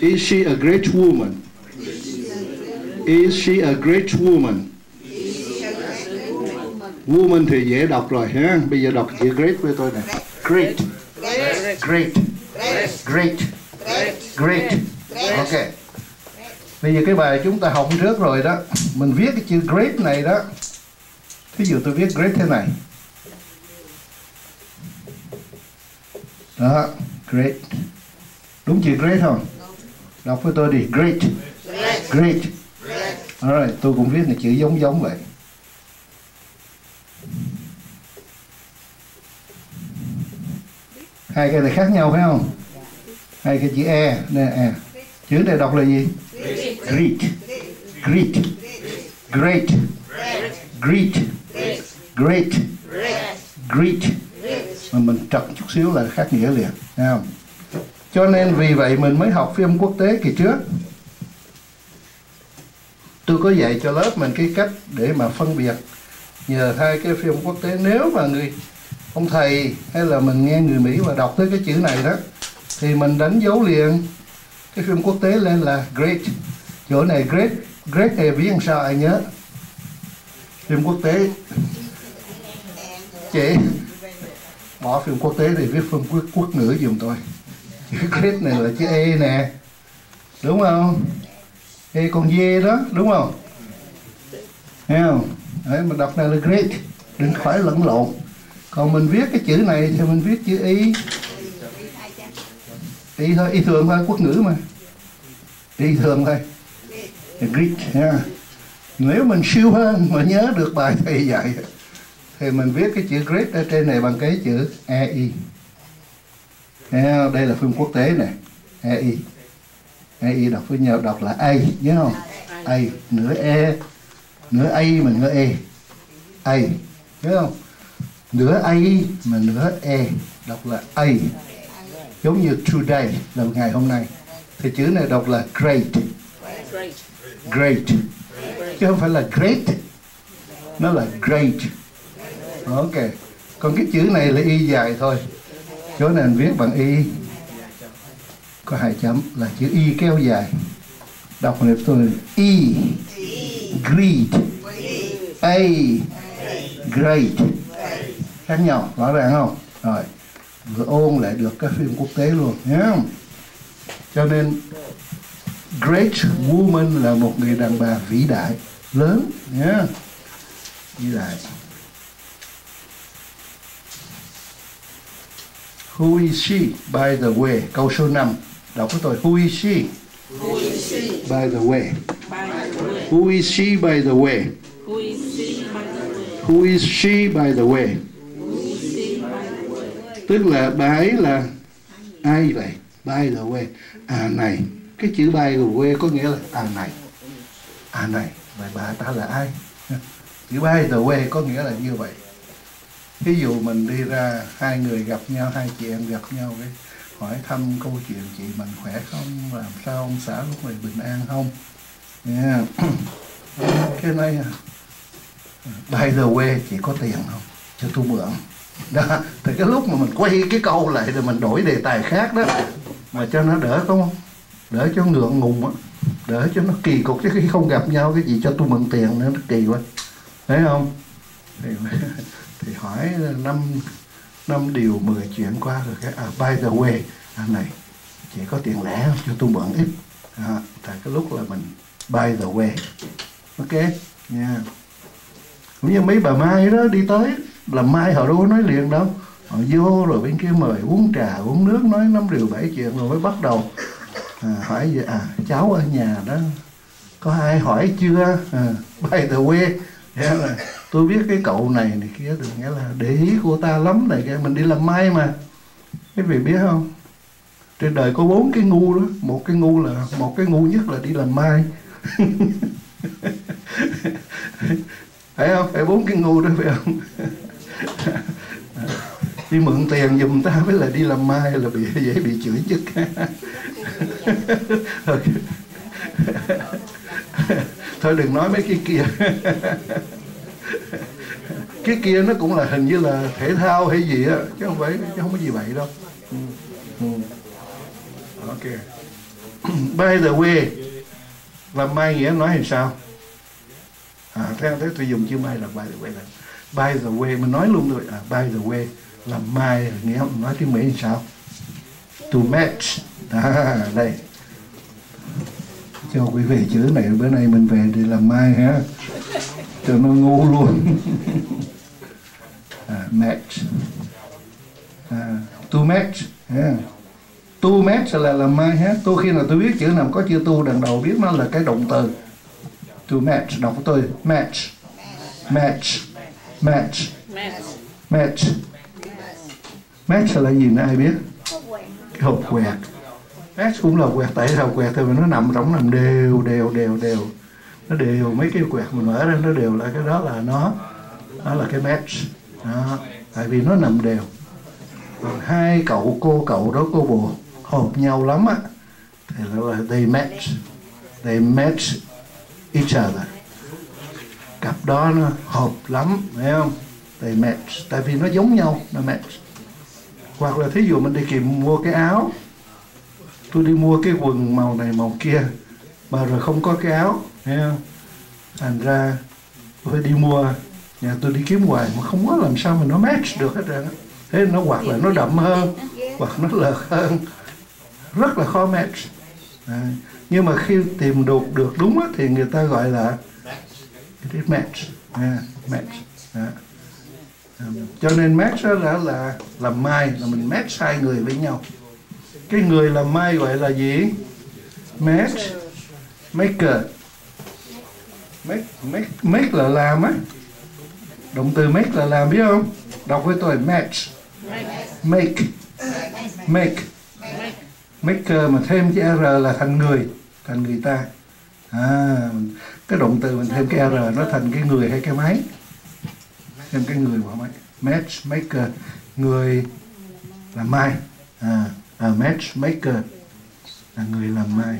Is she a great woman? Is she a great woman? Woman thì dễ đọc rồi ha. Bây giờ đọc chữ great với tôi nè. Great. Great. Great. Great. Ok. Bây giờ cái bài chúng ta học trước rồi đó. Mình viết cái chữ great này đó. Thí dụ tôi viết great thế này. Đó, great. Đúng chữ great không? Đọc với tôi đi. Great. Great. Alright, tôi cũng viết một chữ giống vậy. Hai cái này khác nhau phải không? Hai cái chữ E, nè, E. Chữ này đọc là gì? Great. Great. Great. Great. Great. Great. Mà mình trật chút xíu là khác nghĩa liền, thấy không? Cho nên vì vậy mình mới học phiên quốc tế kỳ trước. Tôi có dạy cho lớp mình cái cách để mà phân biệt nhờ hai cái phiên quốc tế. Nếu mà ông thầy hay là mình nghe người Mỹ mà đọc tới cái chữ này đó thì mình đánh dấu liền cái phim quốc tế lên là great. Chỗ này great. Great này viết làm sao ai nhớ? Phim quốc tế chị bỏ phim quốc tế thì viết phim quốc ngữ giùm tôi. Chữ great này là chữ E nè, đúng không? E con dê đó, đúng không? Thấy không? Đấy, mình đọc này là great, đừng phải lẫn lộn. Còn mình viết cái chữ này thì mình viết chữ Y. Y thôi, Y thường thôi, quốc ngữ mà. Y thường thôi. Great nha. Nếu mình siêu hơn mà nhớ được bài thầy dạy thì mình viết cái chữ great ở trên này bằng cái chữ EI. Đây là phim quốc tế này. EI. EI đọc với nhau đọc là A, nhớ không? A, nửa E, nửa A mà nửa E. A, nhớ không? Nửa A mà nửa E, đọc là A. Giống như today là ngày hôm nay. Thì chữ này đọc là great. Great. Chứ không phải là great. Nó là great. Ok. Còn cái chữ này là Y dài thôi. Chỗ này mình viết bằng Y. Có 2 chấm là chữ Y kéo dài. Đọc này tôi Y. Great. A. Great. Khác nhau, rõ ràng không? Rồi. Vừa ôn lại được các phim quốc tế luôn nhé. Cho nên great woman là một người đàn bà vĩ đại, lớn nhé. Vĩ đại. Who is she? By the way. Câu số 5. Đọc với tôi. Who is she? Who is she? By the way. By the way. Who is she by the way? Who is she by the way? Who is she by the way? Who is she by the way? Tức là bà ấy là ai vậy? By the way. À này. Cái chữ by the way có nghĩa là à này. À này. Vậy bà ta là ai? Chữ by the way có nghĩa là như vậy. Ví dụ mình đi ra, hai người gặp nhau, hai chị em gặp nhau cái hỏi thăm câu chuyện chị mình khỏe không, làm sao ông xã lúc này bình an không, yeah. Cái này by the way chị có tiền không, cho tôi mượn đó. Thì cái lúc mà mình quay cái câu lại rồi mình đổi đề tài khác đó mà cho nó đỡ, không đỡ cho ngượng ngùng á, đỡ cho nó kỳ cục, chứ khi không gặp nhau cái gì cho tôi mượn tiền nữa nó kỳ quá, thấy không? Thì hỏi năm điều 10 chuyện qua rồi cái by the way, anh này chị có tiền lẻ không, cho tôi mượn ít. Tại cái lúc là mình by the way, ok nha. Yeah. Cũng như mấy bà Mai đó đi tới làm Mai họ đâu có nói liền đâu, họ vô rồi bên kia mời uống trà uống nước, nói 5 điều 7 chuyện rồi mới bắt đầu hỏi gì, cháu ở nhà đó có ai hỏi chưa, by the way. Nghĩa là tôi biết cái cậu này kia được, nghĩa là để ý của ta lắm này kia, mình đi làm Mai mà. Quý vị biết không, trên đời có 4 cái ngu đó, một cái ngu nhất là đi làm Mai. Phải không? Phải 4 cái ngu đó phải không? Đi mượn tiền giùm ta với là đi làm Mai là dễ bị chửi chức. Thôi đừng nói mấy cái kia. Cái kia nó cũng là hình như là thể thao hay gì á, chứ không có gì vậy đâu. Ok. By the way, làm mai nghĩa nói làm sao? Theo thế tôi dùng chữ may là by the way là by the way, mình nói luôn rồi. By the way, làm mai nghĩa mình nói tiếng Mỹ làm sao? To match. Đây. Cho quý vị chữ này, bữa nay mình về thì làm mai ha, cho nó ngu luôn. Match. To match. To match là làm mai ha. Tôi khi nào tôi biết chữ nào có chữ to đằng đầu biết nó là cái động từ. To match, đọc của tôi match. Match. Match. Match. Match là gì nữa ai biết? Cái hộp quẹt. Match cũng là quẹt, tại sao quẹt thì nó nằm rỗng, nằm đều. Nó đều, mấy cái quẹt mình mở ra nó đều là cái đó là nó là cái match đó, tại vì nó nằm đều. Còn hai cô cậu đó cô bồ hợp nhau lắm á thì là they match each other. Cặp đó nó hợp lắm, thấy không? They match, tại vì nó giống nhau, nó match. Hoặc là thí dụ mình đi mua cái áo, tôi đi mua cái quần màu này màu kia mà rồi không có cái áo, thấy không? Thành ra tôi phải đi mua, nhà tôi đi kiếm hoài mà không có làm sao mà nó match được hết trơn. Thế nó hoặc là nó đậm hơn hoặc nó lợt hơn, rất là khó match. Nhưng mà khi tìm được đúng á, thì người ta gọi là match. Match. Cho nên match đó là làm mai, là mình match hai người với nhau. Cái người làm mai gọi là gì? Match maker. Make là làm á. Động từ make là làm, biết không? Đọc với tôi match. Make. Maker mà thêm cái R là thành người ta. Cái động từ mình thêm cái R nó thành cái người hay cái máy. Thêm cái người vào máy. Match maker, người làm mai. Match maker là người làm mai.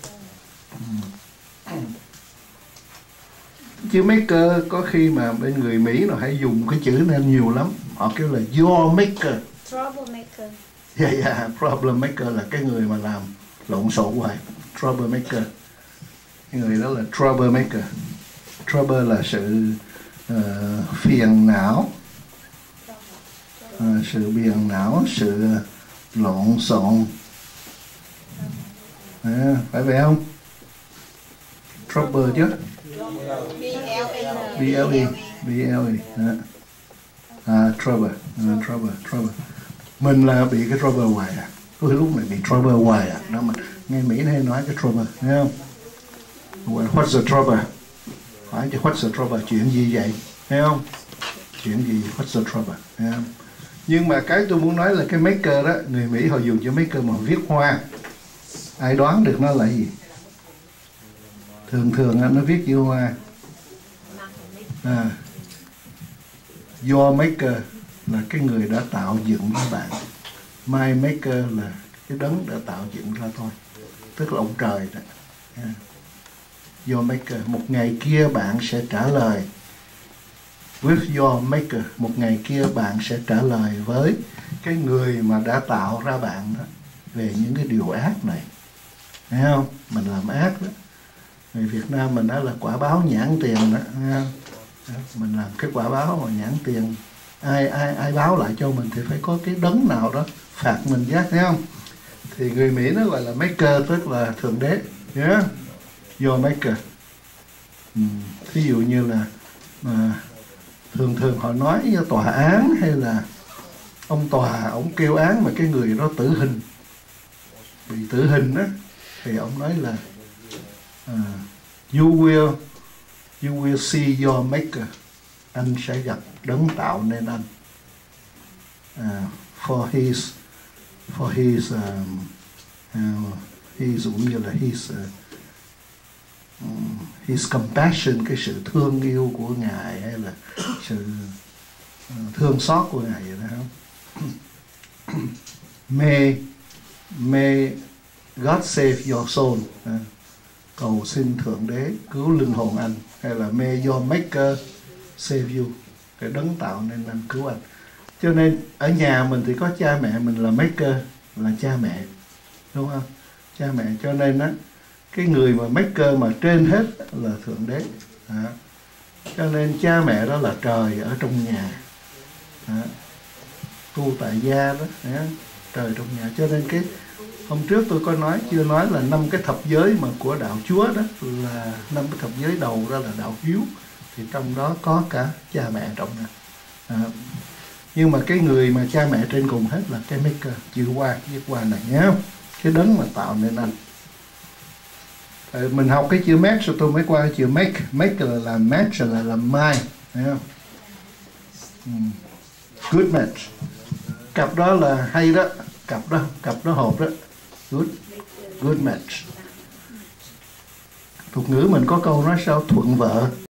Chữ maker có khi mà bên người Mỹ nó hay dùng cái chữ này nhiều lắm. Họ kêu là your maker. Troublemaker. Problem maker là cái người mà làm lộn xộn hoài. Trouble maker. Cái người đó là trouble maker. Trouble là sự phiền não. Sự phiền não, sự lộn xộn. Phải vậy không? Trouble chứ? B-L-E. Trouble. Mình là bị cái trouble hoài Tôi lúc này bị trouble hoài Đó mà nghe Mỹ hay nói cái trouble, thấy không? What's the trouble? Hỏi chứ what's the trouble? Chuyện gì vậy? Thấy không? Chuyện gì? What's the trouble? Thấy không? Nhưng mà cái tôi muốn nói là cái maker đó, người Mỹ họ dùng chữ maker mà viết hoa. Ai đoán được nó là gì? Thường nó viết chữ hoa. Your maker là cái người đã tạo dựng ra bạn. My maker là cái đấng đã tạo dựng ra thôi, tức là ông trời đó. Your maker, một ngày kia bạn sẽ trả lời with your maker, một ngày kia bạn sẽ trả lời với cái người mà đã tạo ra bạn đó, về những cái điều ác này. Thấy không? Mình làm ác đó. Người Việt Nam mình đó là quả báo nhãn tiền đó. Mình làm cái quả báo mà nhãn tiền, ai báo lại cho mình thì phải có cái đấng nào đó phạt mình giác, thấy không? Thì người Mỹ nó gọi là maker, tức là thượng đế. Your maker. Thí dụ như là thường họ nói với tòa án hay là ông tòa, ông kêu án mà cái người đó tử hình, bị tử hình đó, thì ông nói là you will see your maker. Anh sẽ gặp đấng tạo nên anh. For his cũng như là his compassion, cái sự thương yêu của Ngài, hay là sự thương xót của Ngài, vậy đó không? May God save your soul. Cầu xin Thượng Đế cứu linh hồn anh. Hay là may your maker save you, cái đấng tạo nên anh cứu anh. Cho nên ở nhà mình thì có cha mẹ mình là maker, là cha mẹ, đúng không? cha mẹ. Cho nên á, cái người mà maker mà trên hết là Thượng Đế. Cho nên cha mẹ đó là trời ở trong nhà. Tu tại gia đó, trời trong nhà. Cho nên cái hôm trước tôi có chưa nói là 5 cái thập giới mà của đạo Chúa đó, là 5 cái thập giới đầu đó là đạo hiếu, thì trong đó có cả cha mẹ trong này. Nhưng mà cái người mà cha mẹ trên cùng hết là cái maker, chữ qua, viết qua này nhé, cái đấng mà tạo nên anh. Mình học cái chữ make rồi tôi mới qua cái chữ make. Make là làm, match là làm mai, thấy không? Good match. Cặp đó là hay đó, cặp đó hộp đó. Good match. Thuật ngữ mình có câu nói sao? Thuận vợ